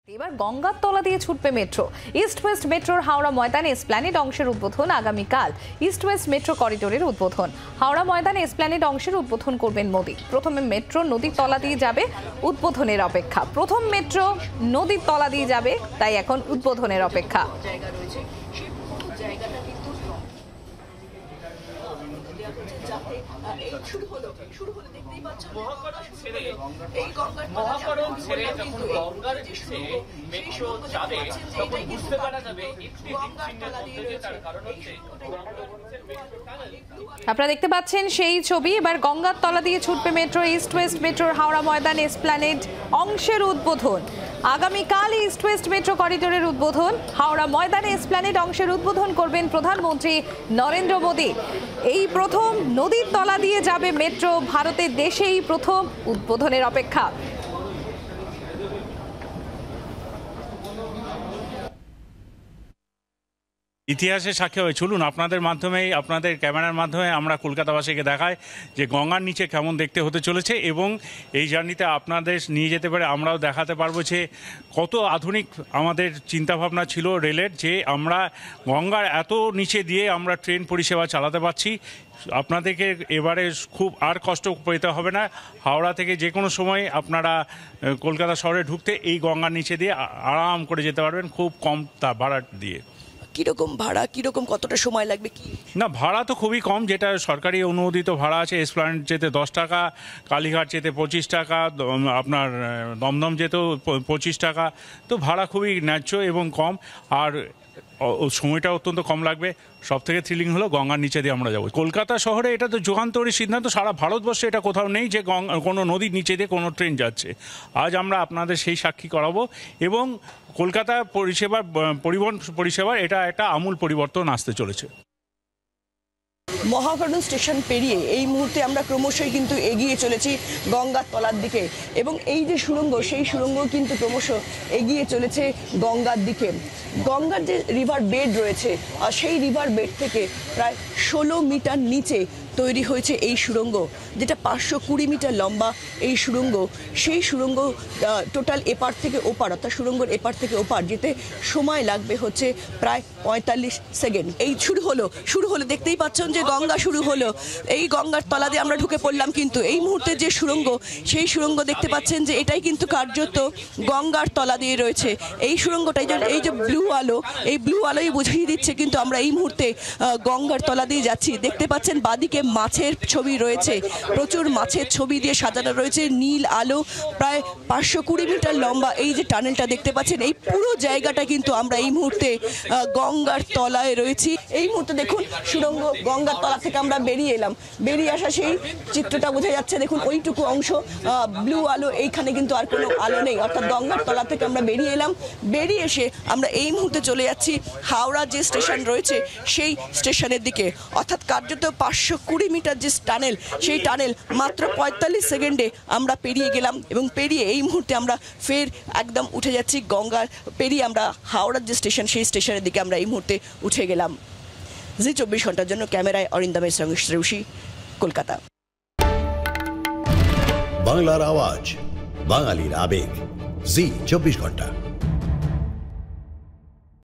এবার গঙ্গার তলা দিয়ে ছুটবে মেট্রো। ইস্ট ওয়েস্ট মেট্রোর হাওড়া ময়দানে এসপ্ল্যানেড অংশের উদ্বোধন আগামীকাল। ইস্ট ওয়েস্ট মেট্রো করিডোরের উদ্বোধন হাওড়া ময়দানে এসপ্ল্যানেড অংশের উদ্বোধন করবেন মোদি। প্রথমে মেট্রো নদীর তলা দিয়ে যাবে, উদ্বোধনের অপেক্ষা। প্রথম মেট্রো নদীর তলা দিয়ে যাবে, তাই এখন উদ্বোধনের অপেক্ষা। আপনারা দেখতে পাচ্ছেন সেই ছবি। এবার গঙ্গার তলা দিয়ে ছুটবে মেট্রো। ইস্ট ওয়েস্ট মেট্রোর হাওড়া ময়দান এসপ্ল্যানেড অংশের উদ্বোধন আগামীকাল। ইস্ট ওয়েস্ট মেট্রো করিডোরের উদ্বোধন হাওড়া ময়দানে এসপ্ল্যানেড অংশের উদ্বোধন করবেন প্রধানমন্ত্রী নরেন্দ্র মোদী। এই প্রথম নদীর তলা দিয়ে যাবে মেট্রো, ভারতের দেশেই প্রথম, উদ্বোধনের অপেক্ষা। ইতিহাসে সাক্ষী হয়ে চলুন আপনাদের মাধ্যমেই, আপনাদের ক্যামেরার মাধ্যমে আমরা কলকাতাবাসীকে দেখাই যে গঙ্গার নিচে কেমন দেখতে হতে চলেছে, এবং এই জার্নিতে আপনাদের নিয়ে যেতে পারে আমরাও দেখাতে পারবো যে কত আধুনিক আমাদের চিন্তাভাবনা ছিল রেলের, যে আমরা গঙ্গার এত নিচে দিয়ে আমরা ট্রেন পরিষেবা চালাতে পারছি। আপনাদেরকে এবারে খুব আর কষ্ট পেতে হবে না। হাওড়া থেকে যে কোনো সময় আপনারা কলকাতা শহরে ঢুকতে এই গঙ্গার নিচে দিয়ে আরাম করে যেতে পারবেন, খুব কম ভাড়া দিয়ে। কিরকম ভাড়া, কিরকম কতটা সময় লাগবে? কি না, ভাড়া তো খুবই কম, যেটা সরকারি অনুমোদিত ভাড়া আছে। এসপ্ল্যানেড যেতে 10 টাকা, কালীঘাট যেতে 25 টাকা, আপনার দমদম যেতেও 25 টাকা। তো ভাড়া খুবই ন্যায্য এবং কম, আর সময়টা অত্যন্ত কম লাগবে। সব থেকে থ্রিলিং হলো গঙ্গার নিচে দিয়ে আমরা যাবো। কলকাতা শহরে এটা তো যুগান্তরী সিদ্ধান্ত, সারা ভারতবর্ষে এটা কোথাও নেই যে কোনো নদীর নিচে দিয়ে কোনো ট্রেন যাচ্ছে। আজ আমরা আপনাদের সেই সাক্ষী করাবো, এবং কলকাতা পরিষেবার, পরিবহন পরিষেবার এটা একটা আমূল পরিবর্তন আসতে চলেছে। মহাকরণ স্টেশন পেরিয়ে এই মুহূর্তে আমরা ক্রমশই কিন্তু এগিয়ে চলেছি গঙ্গার তলার দিকে, এবং এই যে সুড়ঙ্গ, সেই সুড়ঙ্গ কিন্তু ক্রমশ এগিয়ে চলেছে গঙ্গার দিকে। গঙ্গার যে রিভার বেড রয়েছে, আর সেই রিভার বেড থেকে প্রায় 16 মিটার নিচে তৈরি হয়েছে এই সুড়ঙ্গ, যেটা 520 মিটার লম্বা এই সুড়ঙ্গ। সেই সুড়ঙ্গ টোটাল এপার থেকে ওপার, অর্থাৎ সুড়ঙ্গর এপার থেকে ওপার যেতে সময় লাগবে হচ্ছে প্রায় 45 সেকেন্ড। এই শুরু হলো দেখতেই পাচ্ছেন যে গঙ্গা শুরু হলো। এই গঙ্গার তলা দিয়ে আমরা ঢুকে পড়লাম, কিন্তু এই মুহূর্তে যে সুড়ঙ্গ, সেই সুড়ঙ্গ দেখতে পাচ্ছেন যে এটাই কিন্তু কার্যত গঙ্গার তলা দিয়ে রয়েছে। এই সুড়ঙ্গটাই, এই যে ব্লু আলো, এই ব্লু আলোই বুঝিয়ে দিচ্ছে কিন্তু আমরা এই মুহূর্তে গঙ্গার তলা দিয়ে যাচ্ছি। দেখতে পাচ্ছেন বাদিকে মাছের ছবি রয়েছে, প্রচুর মাছের ছবি দিয়ে সাজানো রয়েছে। নীল আলো, প্রায় 520 মিটার লম্বা এই যে টানেলটা দেখতে পাচ্ছেন, এই পুরো জায়গাটা কিন্তু আমরা এই মুহূর্তে গঙ্গার তলায় রয়েছি। এই মুহূর্তে দেখুন সুড়ঙ্গ, গঙ্গার তলা থেকে আমরা বেরিয়ে এলাম। বেরিয়ে আসা সেই চিত্রটা বোঝা যাচ্ছে। দেখুন ওইটুকু অংশ ব্লু আলো, এইখানে কিন্তু আর কোনো আলো নেই, অর্থাৎ গঙ্গার তলা থেকে আমরা বেরিয়ে এলাম। বেরিয়ে এসে আমরা এই মুহূর্তে চলে যাচ্ছি হাওড়া যে স্টেশন রয়েছে সেই স্টেশনের দিকে, অর্থাৎ কার্যত 520 মিটার যে টানেল, সেই টানেল মাত্র 45 সেকেন্ডে আমরা পেরিয়ে গেলাম, এবং পেরিয়ে এই মুহূর্তে আমরা ফের একদম উঠে যাচ্ছি গঙ্গার পেরিয়ে আমরা হাওড়ার যে স্টেশন, সেই স্টেশনের দিকে আমরা এই মুহূর্তে উঠে গেলাম। জি 24 ঘন্টার জন্য ক্যামেরায় অরিন্দমের সঙ্গে শ্রেয়সী, কলকাতা। বাংলার আওয়াজ, বাঙালির আবেগ, জি 24 ঘন্টা।